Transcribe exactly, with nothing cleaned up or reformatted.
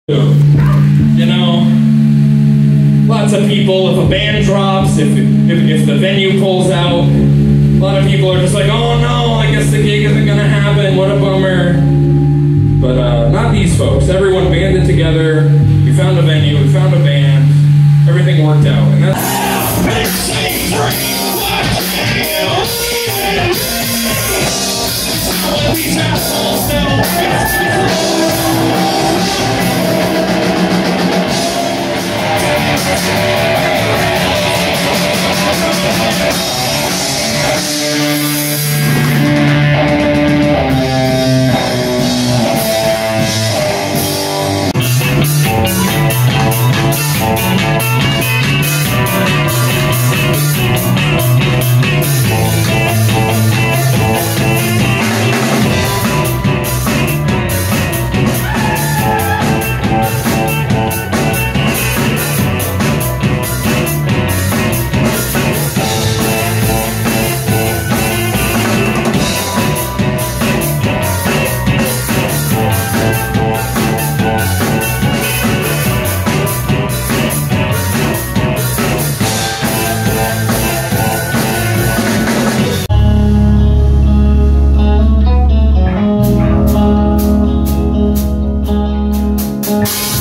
You know, lots of people, if a band drops, if, if, if the venue pulls out, a lot of people are just like, oh no, I guess the gig isn't going to happen, what a bummer. But uh, not these folks. Everyone banded together, we found a venue, we found a band, everything worked out. And that's... You